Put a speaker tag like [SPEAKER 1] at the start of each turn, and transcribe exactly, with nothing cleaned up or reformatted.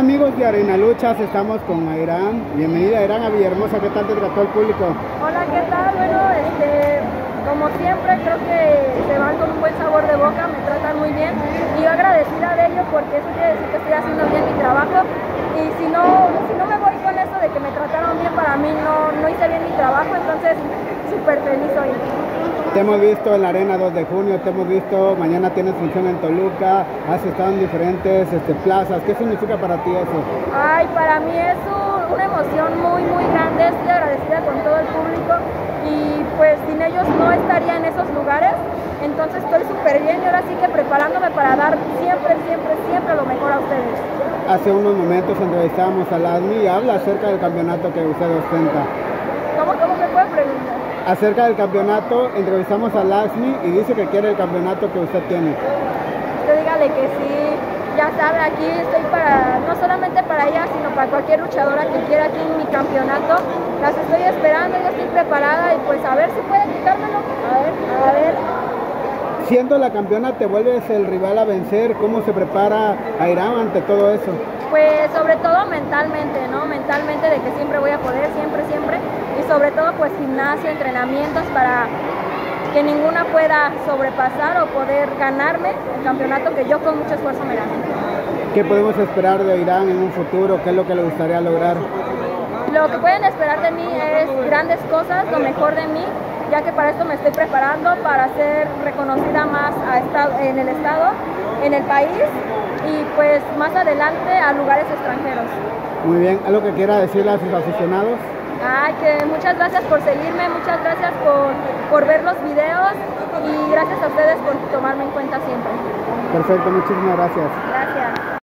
[SPEAKER 1] amigos de Arena Luchas? Estamos con Airán. Bienvenida Airán a Villahermosa. ¿Qué tal te trató el público?
[SPEAKER 2] Hola, ¿qué tal? Bueno, este, como siempre creo que se van con un buen sabor de boca, me tratan muy bien y yo agradecida de ello porque eso quiere decir que estoy haciendo bien mi trabajo y si no, si no me voy con eso de que me trataron bien, para mí no, no hice bien mi trabajo, entonces súper feliz hoy.
[SPEAKER 1] Te hemos visto en la Arena dos de junio, te hemos visto, mañana tienes función en Toluca, has estado en diferentes este, plazas. ¿Qué significa para ti eso?
[SPEAKER 2] Ay, para mí es un, una emoción muy, muy grande, estoy agradecida con todo el público y pues sin ellos no estaría en esos lugares, entonces estoy súper bien y ahora sí que preparándome para dar siempre, siempre, siempre lo mejor a ustedes.
[SPEAKER 1] Hace unos momentos entrevistábamos a Lasmi y habla acerca del campeonato que usted ostenta.
[SPEAKER 2] ¿Cómo, cómo me puede preguntar?
[SPEAKER 1] Acerca del campeonato, entrevistamos a Lasmi y dice que quiere el campeonato que usted tiene.
[SPEAKER 2] Usted dígale que sí, ya sabe, aquí estoy para, no solamente para ella, sino para cualquier luchadora que quiera aquí en mi campeonato. Las estoy esperando, yo estoy preparada y pues a ver si puede quitármelo. A ver, a ver.
[SPEAKER 1] Siendo la campeona, ¿te vuelves el rival a vencer? ¿Cómo se prepara Airán ante todo eso?
[SPEAKER 2] Pues sobre todo mentalmente, ¿no? Mentalmente de que siempre voy a poder, siempre, siempre. Y sobre todo pues gimnasio, entrenamientos para que ninguna pueda sobrepasar o poder ganarme el campeonato que yo con mucho esfuerzo me gané.
[SPEAKER 1] ¿Qué podemos esperar de Airán en un futuro? ¿Qué es lo que le gustaría lograr?
[SPEAKER 2] Lo que pueden esperar de mí es grandes cosas, lo mejor de mí, ya que para esto me estoy preparando para ser reconocida más a estado, en el estado, en el país y pues más adelante a lugares extranjeros.
[SPEAKER 1] Muy bien, ¿algo que quiera decirle a sus aficionados?
[SPEAKER 2] Ay, que muchas gracias por seguirme, muchas gracias por, por ver los videos y gracias a ustedes por tomarme en cuenta siempre.
[SPEAKER 1] Perfecto, muchísimas gracias.
[SPEAKER 2] Gracias.